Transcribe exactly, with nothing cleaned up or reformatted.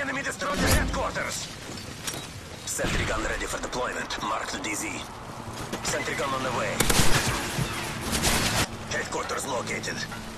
Enemy destroyer headquarters! Sentry gun ready for deployment. Mark the D Z. Sentry gun on the way. Headquarters located.